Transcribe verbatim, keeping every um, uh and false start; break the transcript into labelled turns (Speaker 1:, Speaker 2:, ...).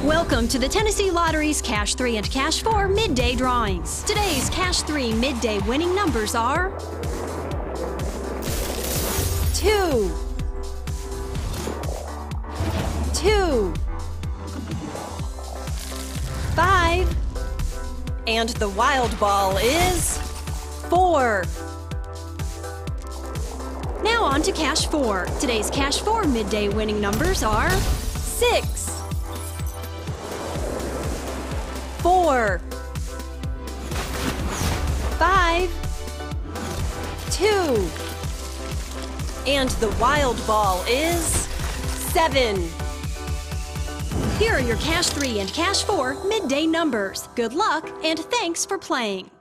Speaker 1: Welcome to the Tennessee Lottery's Cash three and Cash four midday drawings. Today's Cash three midday winning numbers are two, two, five, and the wild ball is four. Now on to Cash four. Today's Cash four midday winning numbers are six, four, five, two, and the wild ball is seven. Here are your Cash three and Cash four midday numbers. Good luck and thanks for playing.